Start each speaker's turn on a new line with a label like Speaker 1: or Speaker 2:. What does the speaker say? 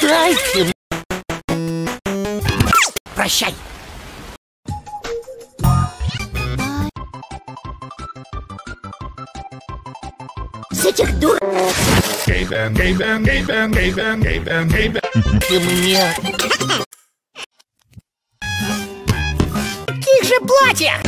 Speaker 1: Страйк. Прощай. С этих дур... Ты мне... Каких же платья?